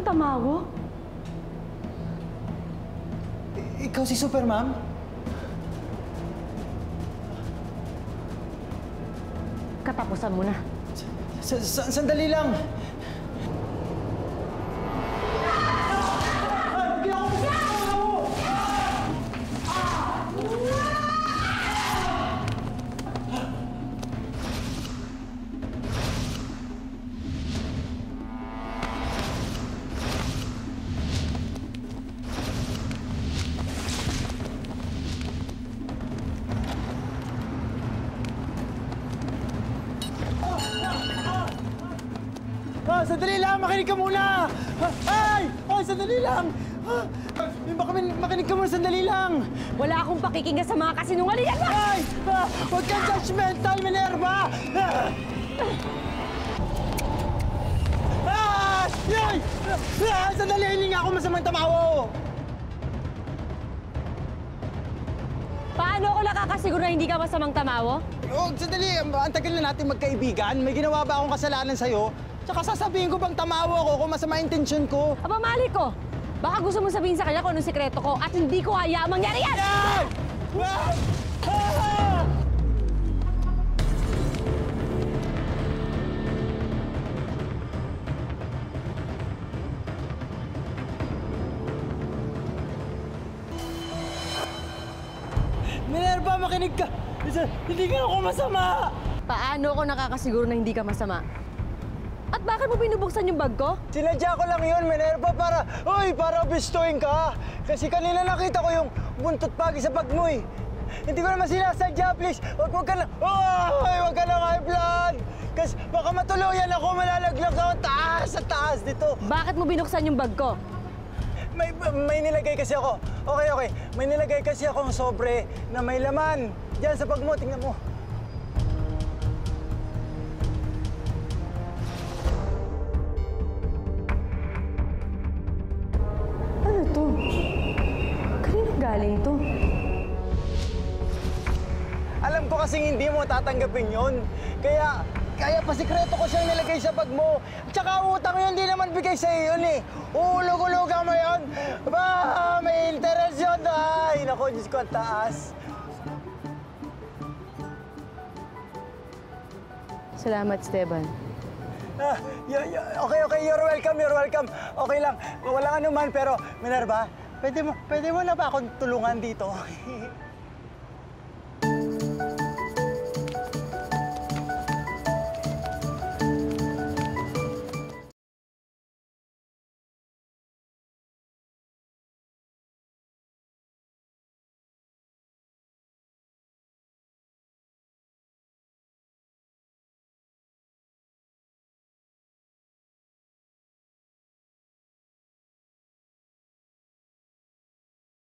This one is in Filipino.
tamawo? Ikaw si Super, ma'am? Katapusan mo na. Sandali lang. Sandali lang! Makinig ka muna! Ay! Oh, sandali lang! Makinig ka muna, sandali lang! Wala akong pakikinggan sa mga kasinungalingan mo! Ay! Huwag kang judgmental, Minerva! Ay! Sandali! Hindi nga ako masamang tamawo! Paano ako nakakasiguro na hindi ka masamang tamawo? Oh, sandali! Ang tagal na natin magkaibigan. May ginawa ba akong kasalanan sa'yo? Tsaka sasabihin ko bang tamawo ako kung masama intensyon ko? Aba, mali ko! Baka gusto mo sabihin sa kanya kung anong sikreto ko at hindi ko hayaang mangyari yan! Ay! Minerva, makinig ka! Hindi ka ako masama! Paano ako nakakasiguro na hindi ka masama? At bakit mo binubuksan yung bag ko? Sinadya ko lang yun, Minerva, para bistuin ka. Kasi kanina nakita ko yung buntot pagi sa bag mo eh. Hindi ko naman sinasadya, please. Huwag ka na, huwag ka na high blood. Kasi baka matuluyan ako, malalaglag ako sa taas dito. Bakit mo binuksan yung bag ko? May nilagay kasi ako. Okay. May nilagay kasi akong sobre na may laman. Diyan sa bag mo, tingnan mo. Ano to? Kanino galing to? Alam ko kasing hindi mo tatanggapin yun. Kaya pasikreto ko siyang nilagay sa bag mo. Tsaka utang yun, hindi naman bigay sa iyo yun eh. Uhulog-hulugan mo yun. May interest yun. Ay, naku, Diyos ko, ang taas. Salamat, Esteban. Okay, you're welcome. Okay lang, walang anuman, pero Minerva, pwede mo na ba akong tulungan dito?